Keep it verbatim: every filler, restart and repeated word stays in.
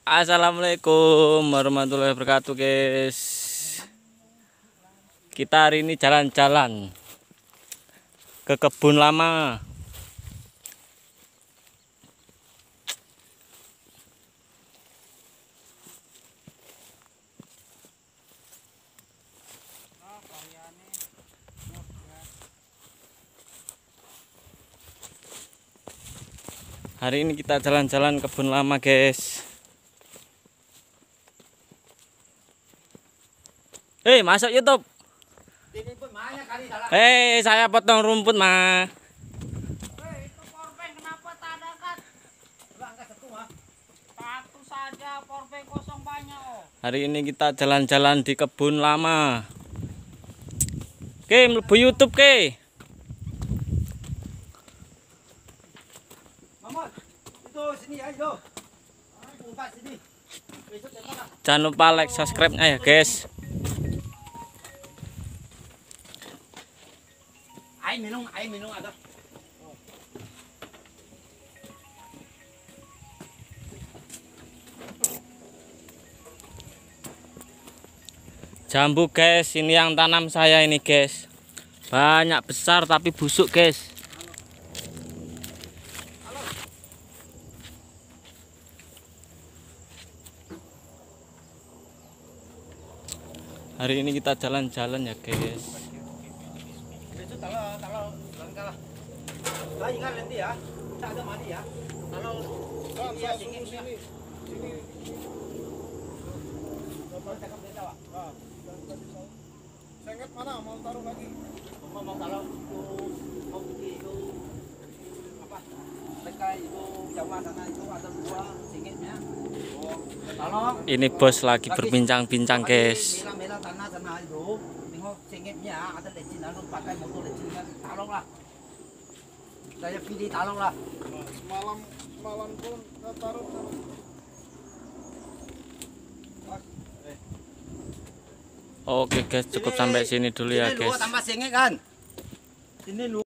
Assalamualaikum warahmatullahi wabarakatuh, guys. Kita hari ini jalan-jalan ke kebun lama. Hari ini kita jalan-jalan kebun lama, guys. Eh, hey, masuk YouTube. Eh, hey, saya potong rumput, Ma. Hey, itu powerbank kenapa tak ada kan? Satu saja powerbank kosong banyak, oh. Hari ini kita jalan-jalan di kebun lama. Oke, mlebu YouTube, ke. Mamot, itu sini ayo. Umpat sini. Jangan lupa like, subscribe-nya ya, guys. Ai minum, ai minum ada. Jambu, guys, ini yang tanam saya ini, guys. Banyak besar tapi busuk, guys. Hari ini kita jalan-jalan ya, guys. Besok kalau kalau langkah. Lah ingat nanti ya. Tak ada mati ya. Kalau dia sini sini. Sini. Coba cakap dia tahu. Ah. Sengit mana mau taruh lagi? Mau mau taruh itu mau pergi itu apa? Dekat itu Jawa sana itu ada dua sengitnya. Oh, tolong. Ini bos lagi berbincang-bincang, guys. Merah-merah tanah sana itu. Tengok sengitnya ada lecin lalu pakai motor lecin kan. Tolonglah. Saya pilih tolonglah. Semalam semalam pun taruh taruh. Oke, guys, cukup sampai sini dulu ya, Sini lu guys. tambah sengit kan. Sini lu